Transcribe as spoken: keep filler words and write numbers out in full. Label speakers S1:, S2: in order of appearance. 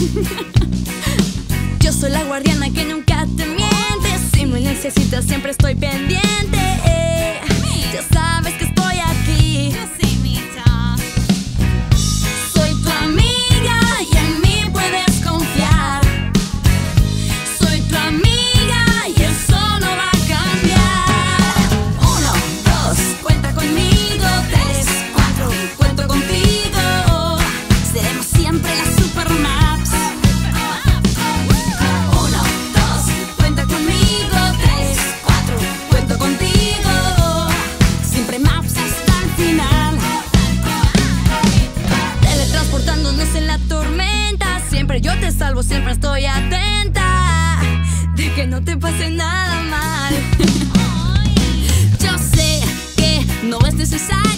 S1: Yo soy la guardiana que nunca te miente. Si me necesitas siempre estoy pendiente. eh, Ya sabes que estoy aquí. Soy tu amiga y en mí puedes confiar. Soy tu amiga y eso no va a cambiar. Uno, dos, cuenta conmigo. Tres, cuatro, cuento contigo. Seremos siempre las Supermaps. Uno, dos, cuenta conmigo. Tres, cuatro, cuento contigo. Siempre Maps hasta el final. Teletransportándonos en la tormenta. Siempre yo te salvo, siempre estoy atenta de que no te pase nada mal. Yo sé que no es necesario